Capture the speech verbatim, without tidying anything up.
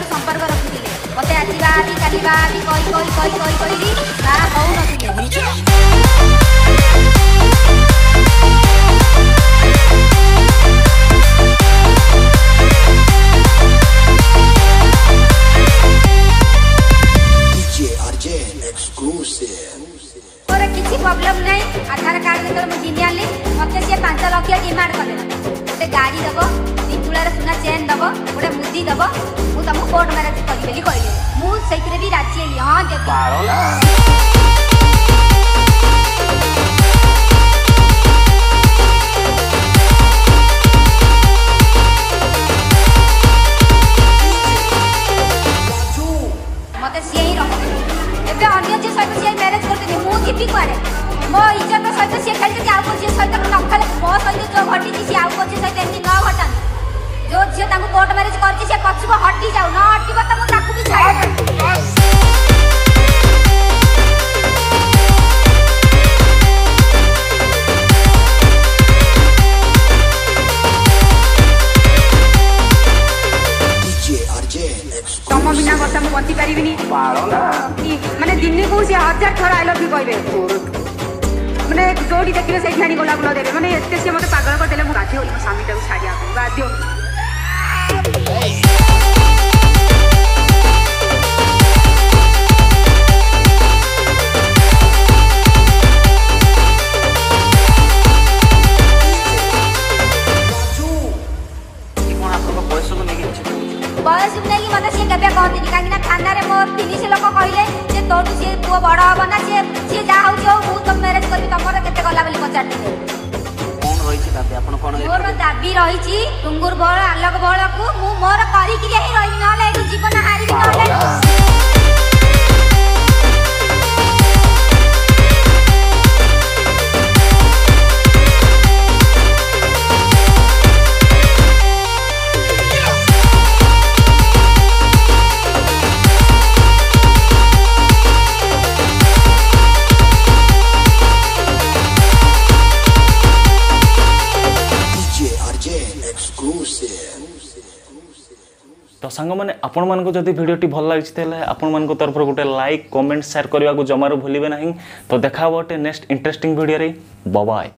संपर्क रखुले मते आज बाबी काली बाबी कई कई कई कई कई बाहा हो नथिले मोर किसी प्रॉब्लम नहीं आधार कार्ड जब मुझे जिनी आनी मत सी पांच लाख डिमांड कले गोटे गाड़ी दब दितुलार सुना चेन दब गोटे मुदी दब मुझे तुमको कोर्ट मैरेज करी कहले मुझे भी राजी हेली हाँ देवी मत सी ही रख अन्य जी सहित सी मैरेज करते मुझे कड़े मो इज्जत सहित सी खेलते आउ को सहित न खेले मो सहित जो घटी सी आउ को सहित एमती न घटा जो झील कोर्ट मैरेज कर पछुक हटी जाऊ न हटब तो मुझे भी छाड़ तम बिना बर्षा मुझे बंची पारि माने दिन को सी हजार थर आई लव यू कहे मैंने जोड़ी देखिए से आनी गोलाप फुल देवे मैंने एत सी मत पागल करदे मुझे बाध्य हो स्वामी टाइम छाड़ा बाध्य बयस नहीं मत सी के कहती कहीं थाना मो तीस लोक कहले तोटू सी पुओ बड़ हम ना सी सी जहाँ हो मुझे तुम मैरेज करी तुम के गला बोली पचार मोर दाबी रही टुंगुर बल आलोक बल को मु मोर करी रही ना जीवन हारी ना तो सांग मैंने आपण मानक जदि भिडियोटी भल लगी आपण मान तरफ गोटे लाइक कमेंट शेयर करने को जमार भूलिए ना। तो देखा गोटे नेक्स्ट इंटरेस्टिंग वीडियो रे बाय बाय।